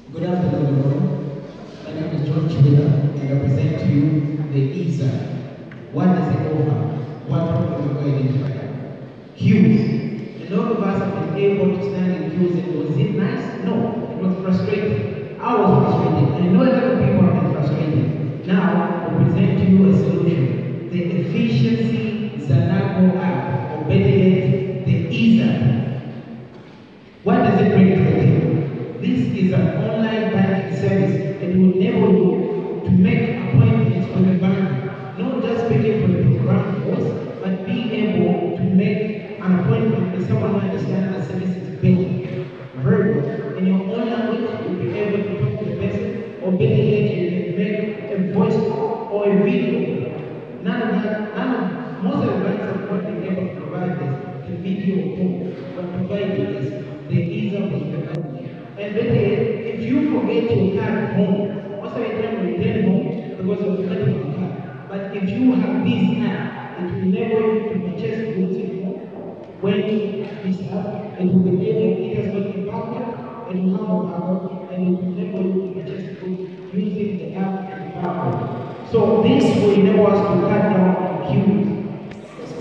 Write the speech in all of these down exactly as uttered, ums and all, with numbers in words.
Good afternoon, everyone. My name is John Chibula, and I present to you the E-ZApp. What does it offer? What problem do we identify? Queues. A lot of us have been able to stand in queues, and was it nice? No, it was frustrating. I was frustrated, and I know a lot of people have been frustrated. Now, I present to you a solution. The efficiency Zanaco app, or better yet, the E-ZApp. What does it bring to the table? This is an online banking service that will enable you to make appointments for the bank, not just paying for the program cost, but being able to make an appointment with someone who understands the service is better. Very good. In your own language, you'll be able to talk to the person, or better yet, you can make a voice call or a video. None of that, none of, most of the banks have not been able to provide this, the video call, but provide this. The E-ZApp is the and better yet, if you forget your card home, most of the time you return home because of forgetting your card. But if you have this app, it will enable you to purchase goods at home. When you have this app, it will be able, it has got a barcode, and you have a barcode, and it will enable you to purchase goods using the app and the barcode. So this will enable us to cut down on queues.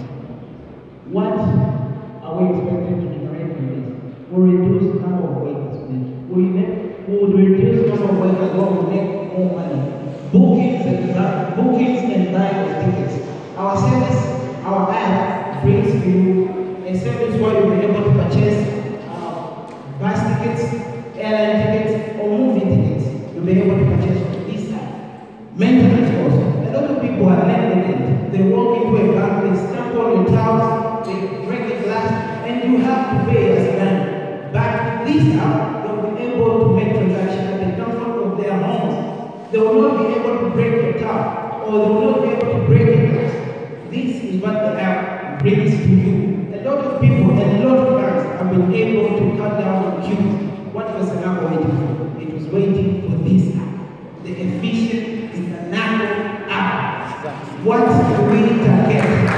What are we expecting to generate from this? We'll reduce the number of waiters. We would reduce the number of workers who will make more money. Bookings and bookings and buying of tickets. Our service, our app brings to you a service where you'll be able to purchase uh, bus tickets, airline tickets, or movie tickets. You'll be able to purchase from this app. Maintenance also. A lot of people are negligent. They walk into a bank, they stamp on your tiles, they break the glass, and you have to pay as a bank. But this app, able to make transactions at the comfort of their homes. They will not be able to break the tap, or they will not be able to break the glass. This is what the app brings to you. A lot of people and a lot of banks have been able to cut down on queues. What was the app waiting for? It was waiting for this app. The efficient Zanaco app. What do we target?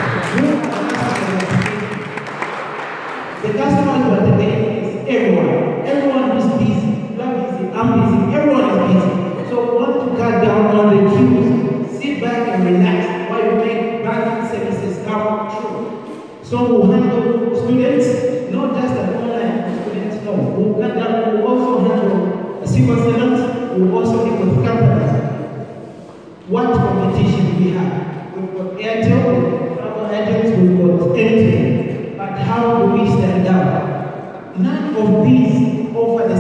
The customers who are targeting is everyone. Everyone who's busy, you are busy, I'm busy, everyone is busy. So we want to cut down on the queues. Sit back and relax while you make banking services come true. So we'll handle students, not just the online students, no. We'll cut down, we'll also handle civil servants, we'll also deal with companies. What competition do we have? We've got Airtel, we've got other agents, we've got M T N. But how do we stand out? None of these offer the